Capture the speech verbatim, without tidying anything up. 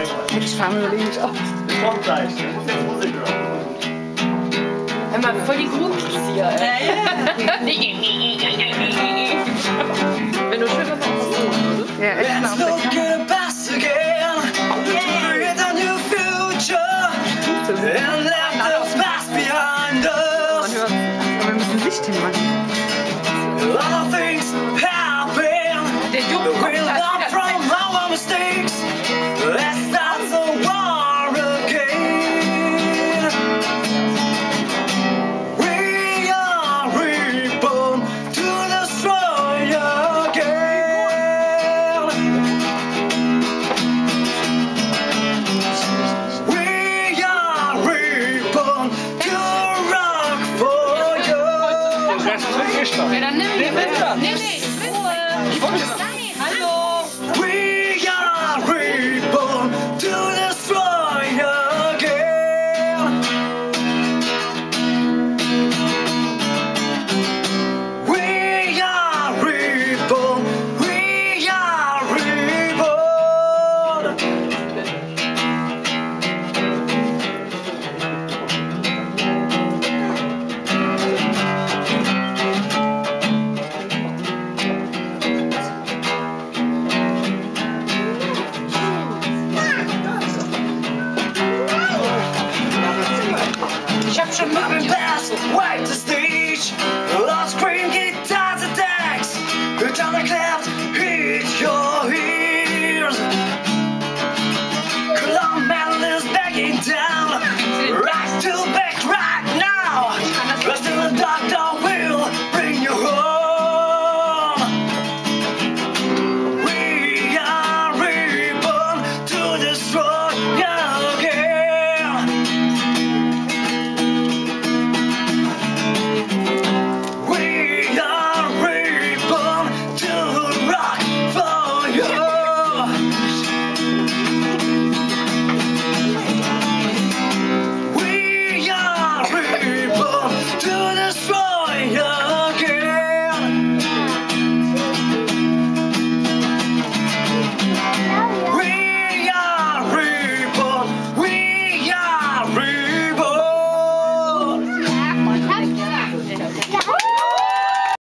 Ich fahre mir nicht auf. Kommt gleich, ich muss jetzt Musik hören. Immer voll die Groupies hier, ey. Wenn du schön was würdest. Ja, echt mal auf der Man hört, aber wir müssen Licht hinmachen. Der Junge kommt da from our mistakes. Let's start the war again. We are reborn to destroy again. We are reborn to rock for you. Ja, dann nimm die mit. Nee, nee, Ruhe. Hallo. We are reborn to destroy again. We are reborn. We are reborn. Ich hab schon mal gepasst, white